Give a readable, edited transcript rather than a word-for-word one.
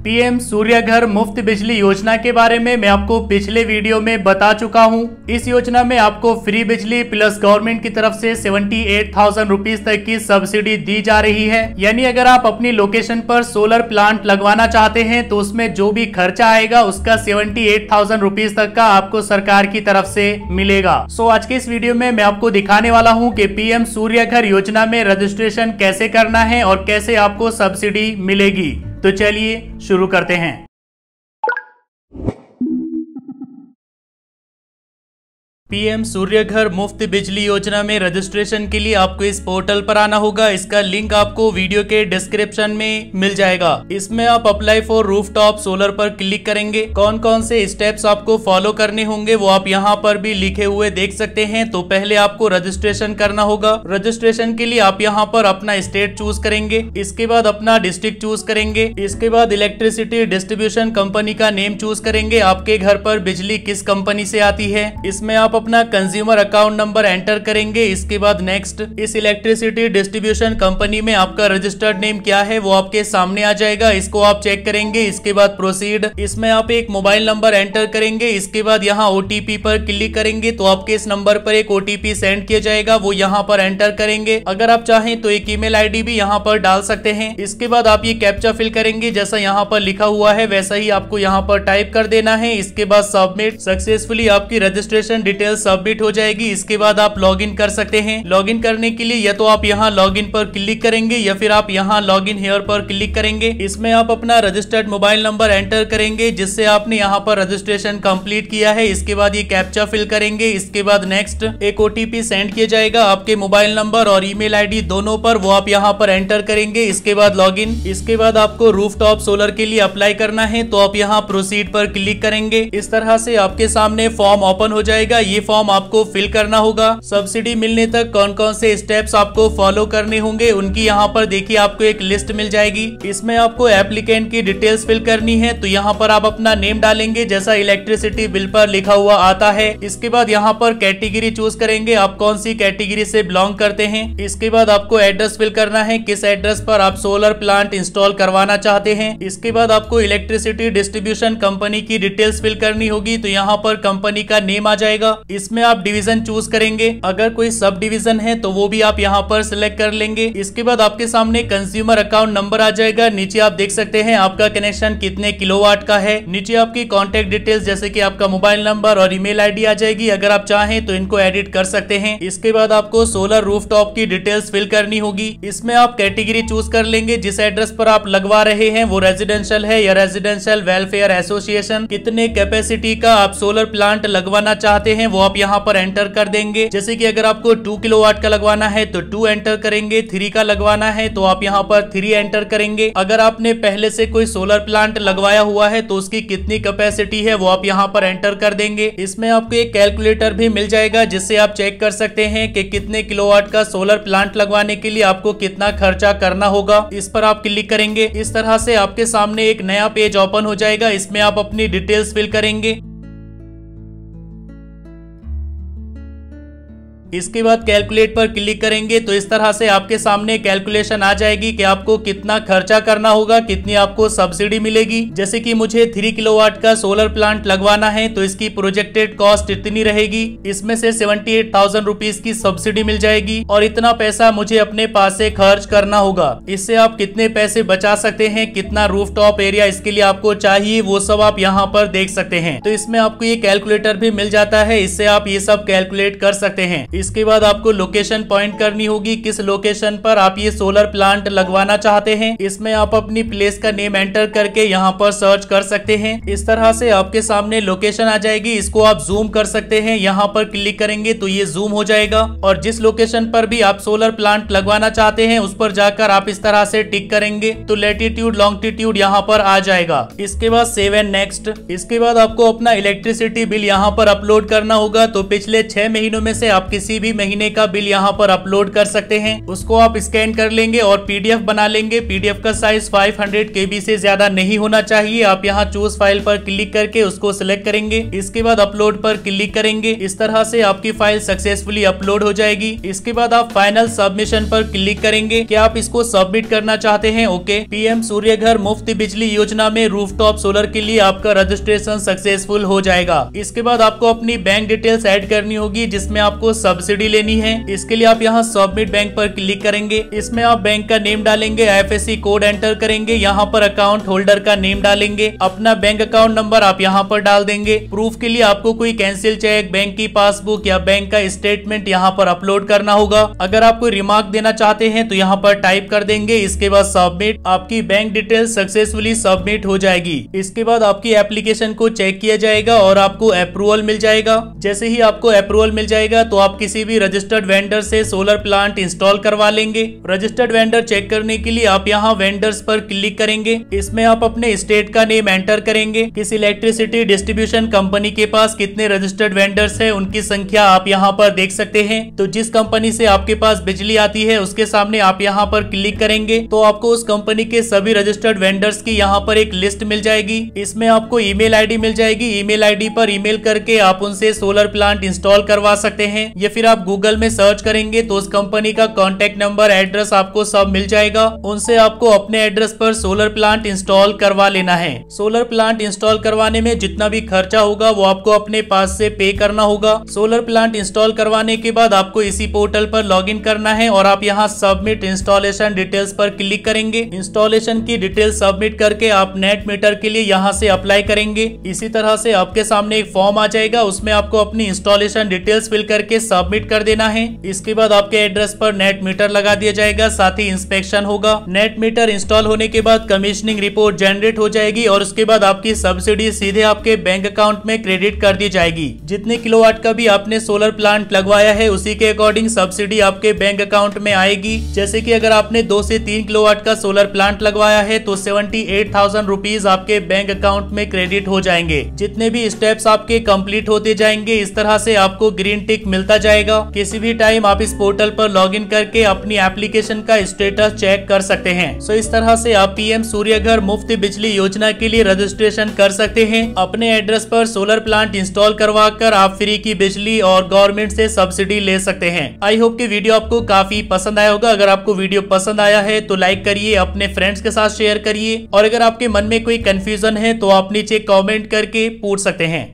PM सूर्य घर मुफ्त बिजली योजना के बारे में मैं आपको पिछले वीडियो में बता चुका हूं। इस योजना में आपको फ्री बिजली प्लस गवर्नमेंट की तरफ से 78,000 रुपीज तक की सब्सिडी दी जा रही है। यानी अगर आप अपनी लोकेशन पर सोलर प्लांट लगवाना चाहते हैं तो उसमें जो भी खर्चा आएगा उसका 78,000 रुपीज तक का आपको सरकार की तरफ से मिलेगा। सो आज के इस वीडियो में मैं आपको दिखाने वाला हूँ कि पीएम सूर्य घर योजना में रजिस्ट्रेशन कैसे करना है और कैसे आपको सब्सिडी मिलेगी। तो चलिए शुरू करते हैं। पीएम सूर्य घर मुफ्त बिजली योजना में रजिस्ट्रेशन के लिए आपको इस पोर्टल पर आना होगा। इसका लिंक आपको वीडियो के डिस्क्रिप्शन में मिल जाएगा। इसमें आप अप्लाई फॉर रूफटॉप सोलर पर क्लिक करेंगे। कौन कौन से स्टेप्स आपको फॉलो करने होंगे वो आप यहाँ पर भी लिखे हुए देख सकते हैं। तो पहले आपको रजिस्ट्रेशन करना होगा। रजिस्ट्रेशन के लिए आप यहाँ पर अपना स्टेट चूज करेंगे, इसके बाद अपना डिस्ट्रिक्ट चूज करेंगे, इसके बाद इलेक्ट्रिसिटी डिस्ट्रीब्यूशन कंपनी का नेम चूज करेंगे। आपके घर पर बिजली किस कंपनी से आती है, इसमें आप अपना कंज्यूमर अकाउंट नंबर एंटर करेंगे। इसके बाद नेक्स्ट, इस इलेक्ट्रिसिटी डिस्ट्रीब्यूशन कंपनी में आपका रजिस्टर्ड नेम क्या है वो आपके सामने आ जाएगा। इसको आप चेक करेंगे। इसके बाद प्रोसीड, इसमें आप एक मोबाइल नंबर एंटर करेंगे। इसके बाद यहाँ ओटीपी पर क्लिक करेंगे तो आपके इस नंबर पर एक ओटीपी सेंड किया जाएगा, वो यहाँ पर एंटर करेंगे। अगर आप चाहें तो एक ईमेल आईडी भी यहाँ पर डाल सकते हैं। इसके बाद आप ये कैप्चा फिल करेंगे, जैसा यहाँ पर लिखा हुआ है वैसा ही आपको यहाँ पर टाइप कर देना है। इसके बाद सबमिट, सक्सेसफुली आपकी रजिस्ट्रेशन डिटेल सबमिट हो जाएगी। इसके बाद आप लॉगिन कर सकते हैं। लॉगिन करने के लिए या तो आप यहाँ लॉगिन पर क्लिक करेंगे या फिर आप यहाँ लॉगिन हियर पर क्लिक करेंगे। इसमें आप अपना रजिस्टर्ड मोबाइल नंबर एंटर करेंगे जिससे आपने यहाँ पर रजिस्ट्रेशन कंप्लीट किया है। इसके बाद ये कैप्चा फिल करेंगे। इसके बाद नेक्स्ट, एक ओटीपी सेंड किया जाएगा आपके मोबाइल नंबर और ईमेल आईडी दोनों पर, वो आप यहाँ पर एंटर करेंगे। इसके बाद लॉगिन। इसके बाद आपको रूफटॉप सोलर के लिए अप्लाई करना है तो आप यहाँ प्रोसीड पर क्लिक करेंगे। इस तरह से आपके सामने फॉर्म ओपन हो जाएगा। ये फॉर्म आपको फिल करना होगा। सब्सिडी मिलने तक कौन कौन से स्टेप्स आपको फॉलो करने होंगे उनकी यहाँ पर देखिए आपको एक लिस्ट मिल जाएगी। इसमें आपको एप्लीकेंट की डिटेल्स फिल करनी है तो यहाँ पर आप अपना नेम डालेंगे जैसा इलेक्ट्रिसिटी बिल पर लिखा हुआ आता है। इसके बाद यहाँ पर कैटेगरी चूज करेंगे, आप कौन सी कैटेगरी से बिलोंग करते हैं। इसके बाद आपको एड्रेस फिल करना है, किस एड्रेस पर आप सोलर प्लांट इंस्टॉल करवाना चाहते हैं। इसके बाद आपको इलेक्ट्रिसिटी डिस्ट्रीब्यूशन कंपनी की डिटेल्स फिल करनी होगी तो यहाँ पर कंपनी का नेम आ जाएगा। इसमें आप डिवीजन चूज करेंगे, अगर कोई सब डिवीजन है तो वो भी आप यहाँ पर सिलेक्ट कर लेंगे। इसके बाद आपके सामने कंज्यूमर अकाउंट नंबर आ जाएगा। नीचे आप देख सकते हैं आपका कनेक्शन कितने किलोवाट का है। नीचे आपकी कॉन्टेक्ट डिटेल्स जैसे कि आपका मोबाइल नंबर और ईमेल आईडी आ जाएगी। अगर आप चाहें तो इनको एडिट कर सकते हैं। इसके बाद आपको सोलर रूफटॉप की डिटेल्स फिल करनी होगी। इसमें आप कैटेगरी चूज कर लेंगे, जिस एड्रेस पर आप लगवा रहे हैं वो रेजिडेंशियल है या रेजिडेंशियल वेलफेयर एसोसिएशन। कितने कैपेसिटी का आप सोलर प्लांट लगवाना चाहते हैं वो आप यहाँ पर एंटर कर देंगे। जैसे कि अगर आपको 2 किलोवाट का लगवाना है तो 2 एंटर करेंगे, 3 का लगवाना है तो आप यहाँ पर 3 एंटर करेंगे। अगर आपने पहले से कोई सोलर प्लांट लगवाया हुआ है तो उसकी कितनी कैपेसिटी है वो आप यहाँ पर एंटर कर देंगे। इसमें आपको एक कैलकुलेटर भी मिल जाएगा जिससे आप चेक कर सकते हैं कि कितने किलोवाट का सोलर प्लांट लगवाने के लिए आपको कितना खर्चा करना होगा। इस पर आप क्लिक करेंगे। इस तरह से आपके सामने एक नया पेज ओपन हो जाएगा। इसमें आप अपनी डिटेल्स फिल करेंगे। इसके बाद कैलकुलेट पर क्लिक करेंगे तो इस तरह से आपके सामने कैलकुलेशन आ जाएगी कि आपको कितना खर्चा करना होगा, कितनी आपको सब्सिडी मिलेगी। जैसे कि मुझे 3 किलोवाट का सोलर प्लांट लगवाना है तो इसकी प्रोजेक्टेड कॉस्ट इतनी रहेगी। इसमें से 78,000 रुपीज की सब्सिडी मिल जाएगी और इतना पैसा मुझे अपने पास से खर्च करना होगा। इससे आप कितने पैसे बचा सकते हैं, कितना रूफटॉप एरिया इसके लिए आपको चाहिए वो सब आप यहाँ पर देख सकते हैं। तो इसमें आपको ये कैलकुलेटर भी मिल जाता है, इससे आप ये सब कैलकुलेट कर सकते हैं। इसके बाद आपको लोकेशन पॉइंट करनी होगी, किस लोकेशन पर आप ये सोलर प्लांट लगवाना चाहते हैं। इसमें आप अपनी प्लेस का नेम एंटर करके यहाँ पर सर्च कर सकते हैं। इस तरह से आपके सामने लोकेशन आ जाएगी। इसको आप जूम कर सकते हैं, यहाँ पर क्लिक करेंगे तो ये जूम हो जाएगा और जिस लोकेशन पर भी आप सोलर प्लांट लगवाना चाहते हैं उस पर जाकर आप इस तरह से टिक करेंगे तो लैटिट्यूड लॉन्गिट्यूड यहाँ पर आ जाएगा। इसके बाद सेव एंड नेक्स्ट। इसके बाद आपको अपना इलेक्ट्रिसिटी बिल यहाँ पर अपलोड करना होगा। तो पिछले 6 महीनों में से आपकी किसी भी महीने का बिल यहाँ पर अपलोड कर सकते हैं। उसको आप स्कैन कर लेंगे और पीडीएफ बना लेंगे। पीडीएफ का साइज 500 KB से ज्यादा नहीं होना चाहिए। आप यहाँ चूज फाइल पर क्लिक करके उसको सिलेक्ट करेंगे। इसके बाद अपलोड पर क्लिक करेंगे। इस तरह से आपकी फाइल सक्सेसफुली अपलोड हो जाएगी। इसके बाद आप फाइनल सबमिशन पर क्लिक करेंगे कि आप इसको सबमिट करना चाहते हैं। ओके, पीएम सूर्य घर मुफ्त बिजली योजना में रूफटॉप सोलर के लिए आपका रजिस्ट्रेशन सक्सेसफुल हो जाएगा। इसके बाद आपको अपनी बैंक डिटेल्स ऐड करनी होगी जिसमें आपको सब्सिडी लेनी है। इसके लिए आप यहाँ सबमिट बैंक पर क्लिक करेंगे। इसमें आप बैंक का नेम डालेंगे, IFSC कोड एंटर करेंगे, यहाँ पर अकाउंट होल्डर का नेम डालेंगे, अपना बैंक अकाउंट नंबर आप यहाँ पर डाल देंगे। प्रूफ के लिए आपको कोई कैंसिल चेक, बैंक की पासबुक या बैंक का स्टेटमेंट यहाँ पर अपलोड करना होगा। अगर आप कोई रिमार्क देना चाहते हैं तो यहाँ पर टाइप कर देंगे। इसके बाद सबमिट, आपकी बैंक डिटेल सक्सेसफुली सबमिट हो जाएगी। इसके बाद आपकी एप्लीकेशन को चेक किया जाएगा और आपको अप्रूवल मिल जाएगा। जैसे ही आपको अप्रूवल मिल जाएगा तो आप किसी भी रजिस्टर्ड वेंडर से सोलर प्लांट इंस्टॉल करवा लेंगे। रजिस्टर्ड वेंडर चेक करने के लिए आप यहाँ वेंडर्स पर क्लिक करेंगे। इसमें आप अपने स्टेट का नेम एंटर करेंगे। किस इलेक्ट्रिसिटी डिस्ट्रीब्यूशन कंपनी के पास कितने रजिस्टर्ड वेंडर्स हैं, उनकी संख्या आप यहाँ पर देख सकते हैं। तो जिस कंपनी से आपके पास बिजली आती है उसके सामने आप यहाँ पर क्लिक करेंगे तो आपको उस कंपनी के सभी रजिस्टर्ड वेंडर्स की यहाँ पर एक लिस्ट मिल जाएगी। इसमें आपको ईमेल आईडी मिल जाएगी। ईमेल आईडी पर ईमेल करके आप उनसे सोलर प्लांट इंस्टॉल करवा सकते हैं। या फिर आप गूगल में सर्च करेंगे तो उस कंपनी का कॉन्टेक्ट नंबर, एड्रेस आपको सब मिल जाएगा। उनसे आपको अपने एड्रेस पर सोलर प्लांट इंस्टॉल करवा लेना है। सोलर प्लांट इंस्टॉल करवाने में जितना भी खर्चा होगा वो आपको अपने पास से पे करना होगा। सोलर प्लांट इंस्टॉल करवाने के बाद आपको इसी पोर्टल पर लॉगिन करना है और आप यहाँ सबमिट इंस्टॉलेशन डिटेल्स पर क्लिक करेंगे। इंस्टॉलेशन की डिटेल्स सबमिट करके आप नेट मीटर के लिए यहाँ से अप्लाई करेंगे। इसी तरह से आपके सामने एक फॉर्म आ जाएगा, उसमें आपको अपनी इंस्टॉलेशन डिटेल्स फिल करके सबमिट कर देना है। इसके बाद आपके एड्रेस पर नेट मीटर लगा दिया जाएगा, साथ ही इंस्पेक्शन होगा। नेट मीटर इंस्टॉल होने के बाद कमीशनिंग रिपोर्ट जनरेट हो जाएगी और उसके बाद आपकी सब्सिडी सीधे आपके बैंक अकाउंट में क्रेडिट कर दी जाएगी। जितने किलोवाट का भी आपने सोलर प्लांट लगवाया है उसी के अकॉर्डिंग सब्सिडी आपके बैंक अकाउंट में आएगी। जैसे कि अगर आपने 2 से 3 किलोवाट का सोलर प्लांट लगवाया है तो 78,000 रुपीज आपके बैंक अकाउंट में क्रेडिट हो जाएंगे। जितने भी स्टेप्स आपके कंप्लीट होते जाएंगे इस तरह से आपको ग्रीन टिक मिलता जाएगा। किसी भी टाइम आप इस पोर्टल पर लॉगिन करके अपनी एप्लीकेशन का स्टेटस चेक कर सकते हैं। सो इस तरह से आप पीएम सूर्य घर मुफ्त बिजली योजना के लिए रजिस्ट्रेशन कर सकते हैं। अपने एड्रेस पर सोलर प्लांट इंस्टॉल करवा कर आप फ्री की बिजली और गवर्नमेंट से सब्सिडी ले सकते हैं। आई होप कि वीडियो आपको काफी पसंद आया होगा। अगर आपको वीडियो पसंद आया है तो लाइक करिए, अपने फ्रेंड्स के साथ शेयर करिए और अगर आपके मन में कोई कंफ्यूजन है तो आप नीचे कमेंट करके पूछ सकते हैं।